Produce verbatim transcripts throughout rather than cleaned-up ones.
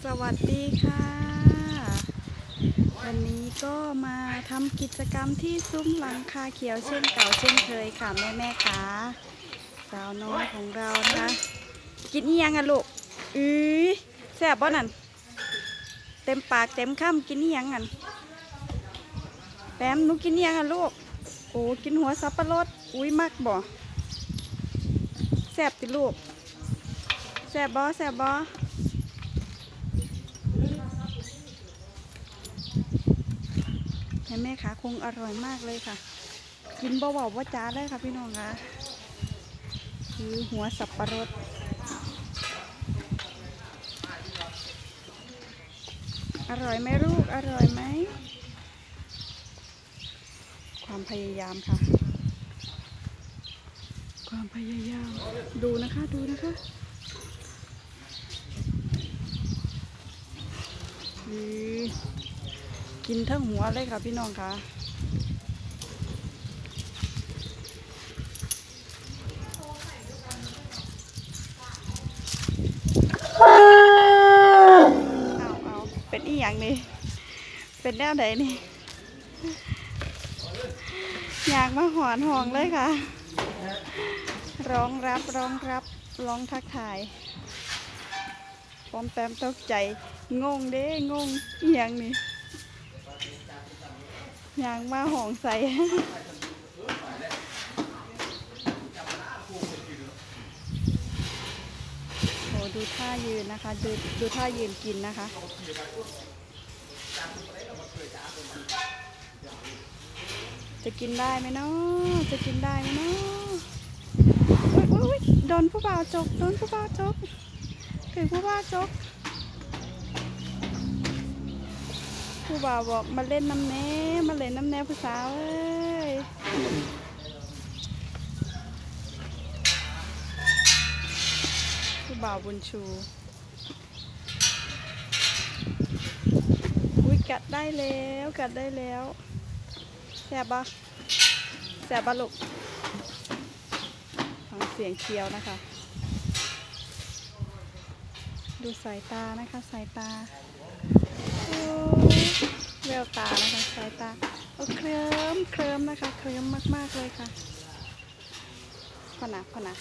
สวัสดีค่ะวันนี้ก็มาทำกิจกรรมที่ซุ้มหลังคาเขียวเช่นเก่าเช่นเคยค่ะแม่แม่ขาสาวน้อยของเรานะคะกินอียังอะลูกอือแซ่บบ่นั่นเต็มปากเต็มคำกินอียังอันแปมหนูกินอียังอะลูกโอ้กินหัวสับปะรดอุ้ยมักบ่แซ่บติลูกแซ่บบ่แซ่บบ่แม่ขาคงอร่อยมากเลยค่ะกินเบาๆว่าจ้าเลยค่ะพี่น้องค่ะคือหัวสับปะรดอร่อยไหมลูกอร่อยไหมความพยายามค่ะความพยายามดูนะคะดูนะคะคือกินทั้งหัวเลยค่ะพี่น้องค่ะเอาเอาเป็นอีหยังนี่เป็นแนวไหนนี่อยากมาหอนห่องเลยค่ะร้องรับร้องรับร้องทักทายปอมแปมตกใจงงเด้งงอีหยังนี่อยากมาห่องใส่โอ้ดูท่ายืนนะคะดูดูท่ายืนกินนะคะจะกินได้ไหมเนาะจะกินได้ไหมเนาะอุ้ยอุ้ยโดนผู้บ่าวจกโดนผู้บ่าวจกถึงผู้บ่าวจกผู้บ่าวบอกมาเล่นน้ำแน่มาเล่นน้ำแน่ผู้สาวเอ้ยผู้บ่าวบุญชูอุ้ยกัดได้แล้วกัดได้แล้วแซ่บปะแซ่บปะลูกฟังเสียงเคี้ยวนะคะดูสายตานะคะสายตาโอ้แววตานะคะสายตาโอ้เคลิ้มเคลิ้มนะคะเคลิ้มมากๆเลยค่ะพอนะพอนะ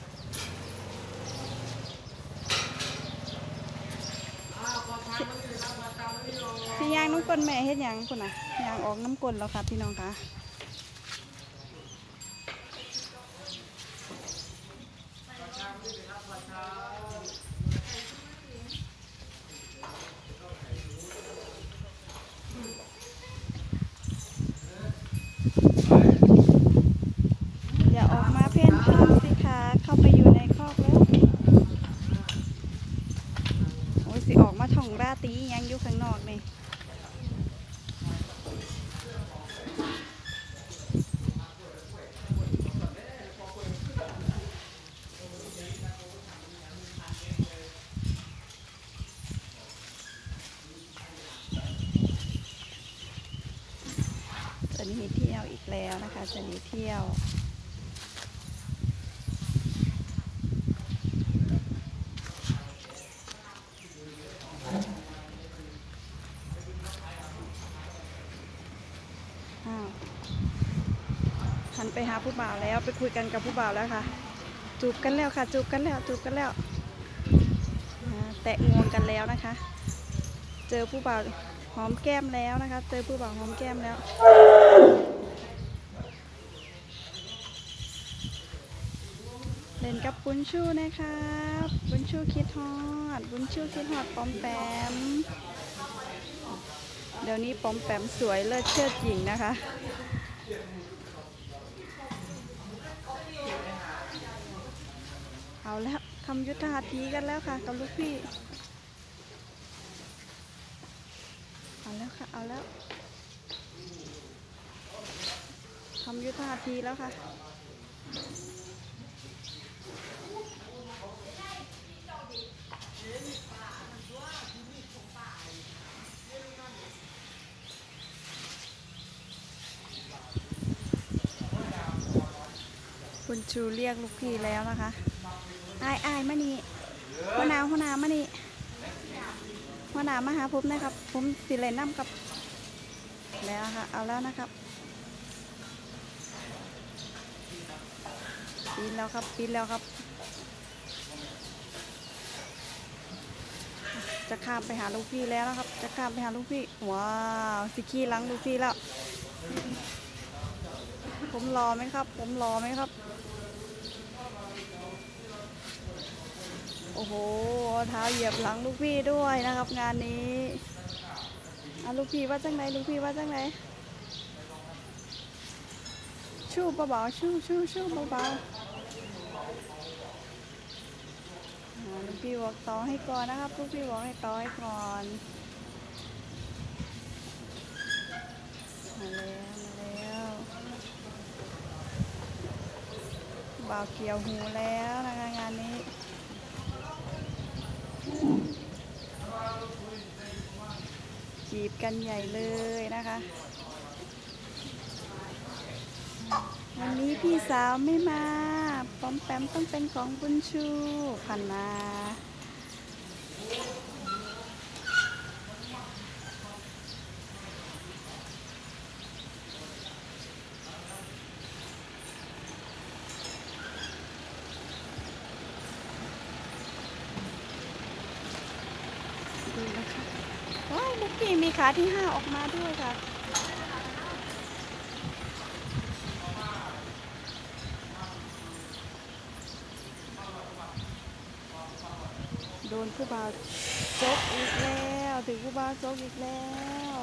พี่ยางน้ำก้นแม่เฮ็ดยังคุณน่ะยางออกน้ำก้นแล้วค่ะพี่น้องค่ะอย่าออกมาเพ่นพ่านสิคะเข้าไปอยู่ในคอกแล้วโอ้ยสิออกมาท่องราตียังอยู่ข้างนอกนี่จะหนีเที่ยวอีกแล้วนะคะจะหนีเที่ยวหันไปหาผู้บ่าวแล้วไปคุยกันกับผู้บ่าวแล้วค่ะจูบกันแล้วค่ะจูบกันแล้วจูบกันแล้วแตะงวงกันแล้วนะคะเจอผู้บ่าวหอมแก้มแล้วนะคะเจอผู้บ่าวหอมแก้มแล้วเล่นกับบุญชูนะคะบุญชูคิดฮอดบุญชูคิดฮอดปอมแปมเดี๋ยวนี้ปอมแปมสวยเลิศเชิดหญิงนะคะเอาแล้วทำยุทธหัตถีกันแล้วค่ะกับลูกพี่เอาแล้วค่ะเอาแล้วทำยุทธหัตถีแล้วค่ะคุณชูเรียกลูกพี่แล้วนะคะอายอายมานี่ หัวหน้าหัวหน้ามานี่หน้ามาหาผมนะครับผมสิเลนน้ำกับแล้วค่ะเอาแล้วนะครับปีนแล้วครับปีนแล้วครับจะข้ามไปหาลูกพี่แล้วนะครับจะข้ามไปหาลูกพี่ว้าวสิขี้หลังลูกพี่แล้วผมรอไหมครับผมรอไหมครับโอ้โหเท้าเหยียบหลังลูกพี่ด้วยนะครับงานนี้อ่ะลูกพี่ว่าจังไหนลูกพี่ว่าจังไหนชู้เบาๆชู้ชู้ชู้เบาๆลูกพี่บอกต่อให้ก่อนนะครับลูกพี่บอกให้ต่อให้ก่อนมาแล้วมาแล้วบ่าวเกี่ยวหูแล้วนะคะงานนี้จีบกันใหญ่เลยนะคะวันนี้พี่สาวไม่มาปอมแปมต้องเป็นของบุญชูพันนาดูนะคะว้ายลูกพี่มีขาที่ห้าออกมาด้วยค่ะโดนผู้บ่าวจกอีกแล้วถึงผู้บ่าวจกอีกแล้ว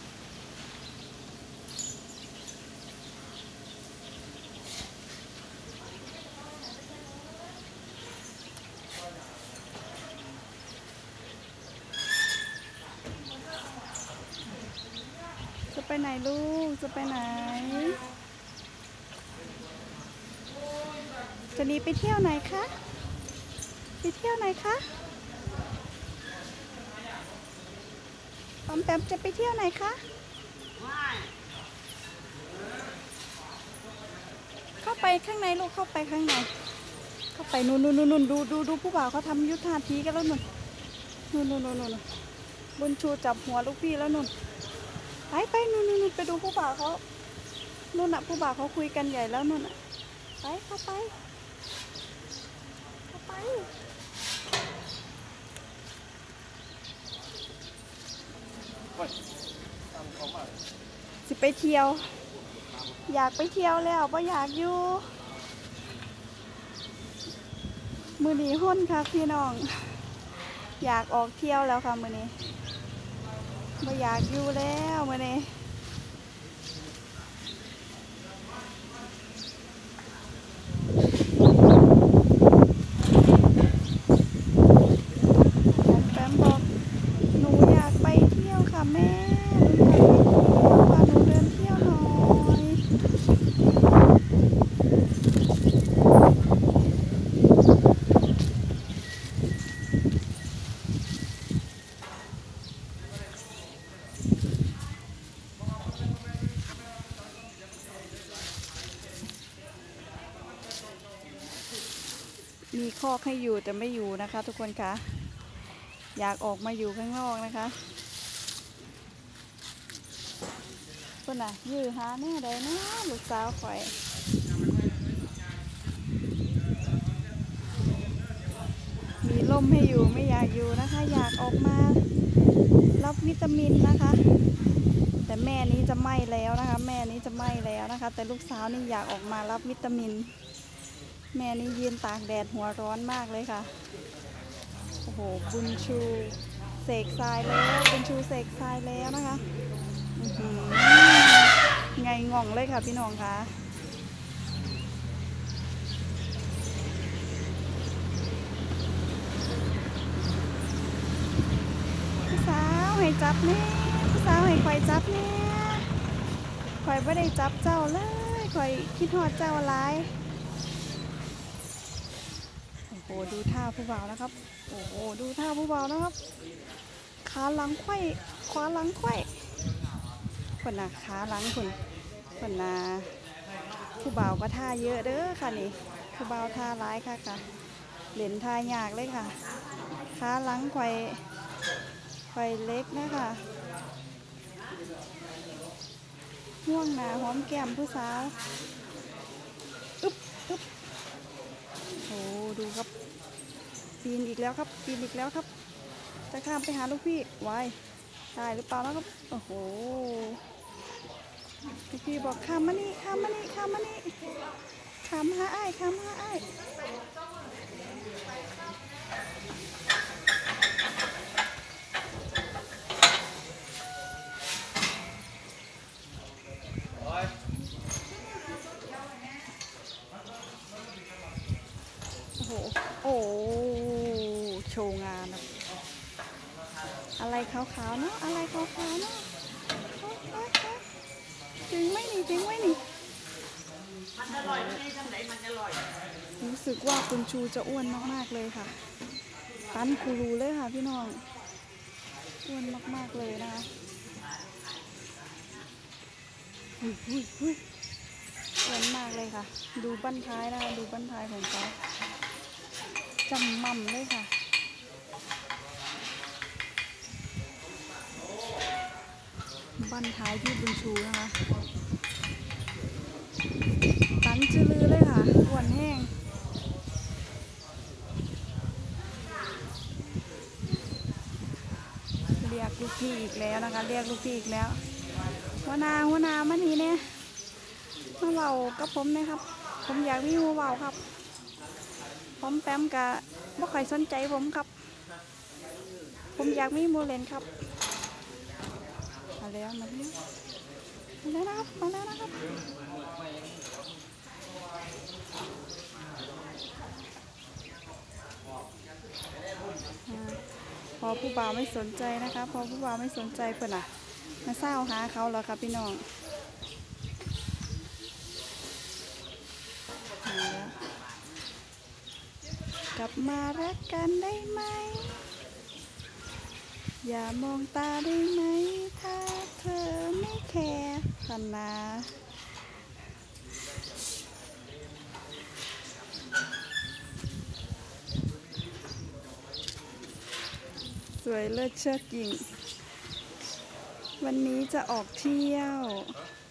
จะไปไหนลูกจะไปไหนจะหนีไปเที่ยวไหนคะไปเที่ยวไหนคะปอมแปมจะไปเที่ยวไหนคะเข้าไปข้างในลูกเข้าไปข้างในเข้าไปนู่นนู่นนู่นดูดูดูผู้บ่าวเขาทำยุทธาทีกันแล้วนู่นนู่นนู่นนู่นนู่นบุญชูจับหัวลูกพี่แล้วนู่นไปไปนู่นนู่นไปดูผู้บ่าวเขานู่นน่ะผู้บ่าวเขาคุยกันใหญ่แล้วนู่นน่ะไปเข้าไปเข้าไปสิไปเที่ยวอยากไปเที่ยวแล้วป่ะอยากอยู่มือนีห้นค่ะพี่น้องอยากออกเที่ยวแล้วค่ะมือนี้ป่ะอยากอยู่แล้วมือนี้แปมบอกหนูอยากไปเที่ยวค่ะแม่พาหนูเดินเที่ยวหน่อยมีคอกให้อยู่แต่ไม่อยู่นะคะทุกคนคะอยากออกมาอยู่ข้างนอกนะคะคนน่ะยื้อหาแน่ได้นะลูกสาวข่อยมีลมให้อยู่ไม่อยากอยู่นะคะอยากออกมารับวิตามินนะคะแต่แม่นี้จะไม่แล้วนะคะแม่นี้จะไม่แล้วนะคะแต่ลูกสาวนี่อยากออกมารับวิตามินแม่นี่ยืนตากแดดหัวร้อนมากเลยค่ะโอ้โหบุญชูเสกทรายแล้วบุญชูเสกทรายแล้วนะคะไงง่องเลยค่ะพี่น้องคะพี่สาวให้จับเนี่ยพี่สาวให้คอยจับเนี่ยคอยไม่ได้จับเจ้าเลยคอยคิดหอดเจ้าอะไรโอ้โหดูท่าผู้บ่าวนะครับโอ้โหดูท่าผู้บ่าวนะครับขาหลังไขว้ขวาหลังไขว้คนน่ะขาหลังคนคนน่ะผู้บ่าวก็ท่าเยอะเด้อค่ะนี่ผู้บ่าวท่าร้ายค่ะค่ะเหรียญท่ายากเลยค่ะขาหลังไขว้เล็กนะคะห่วงหนาหอมแก้มผู้สาวอึ๊บอึ๊บโอ้ดูครับปีนอีกแล้วครับปีนอีกแล้วครับจะข้ามไปหาลูกพี่วายได้หรือเปล่าแล้วครับโอ้โหลูกพี่บอกข้ามมานี่ข้ามมานี่ข้ามมานี่ข้ามหาอ้ายข้ามหาอ้ายโอ้โหโอ้โชว์งานนะอะไรขาวๆเนาะอะไรขาวๆเนาะจริงไหมนี่จริงไหมนี่มันอร่อยไม่ทำไหนมันอร่อยรู้สึกว่าคุณชูจะอ้วนมากๆเลยค่ะตันคูรูเลยค่ะพี่น้องอ้วนมากๆเลยนะคะหุ้ยหุ้ยหุ้ยอ้วนมากเลยค่ะดูบั้นท้ายนะคะดูบั้นท้ายของเขาจำมั่มเลยค่ะบั้นท้ายที่บุญชูนะคะตันจือลือเลยค่ะอ้วนแห้งเรียกลูกพี่อีกแล้วนะคะเรียกลูกพี่อีกแล้วหัวนาหัวนามานี่เนี่ยมาเบากับผมนะครับผมอยากมีหัวเบาครับผมแปมกะบ่ค่อยสนใจผมครับผมอยากมีโมเลนครับมาแล้วมาแล้วมาแล้วนะครับมาแล้วนะครับพอผู้บ่าวไม่สนใจนะคะพอผู้บ่าวไม่สนใจเพื่อนอ่ะมาเศร้าหาเขาแล้วครับพี่น้องกลับมารักกันได้ไหมอย่ามองตาได้ไหมถ้าเธอไม่แคร์พนาสวยเลิศเชิดหญิงวันนี้จะออกเที่ยว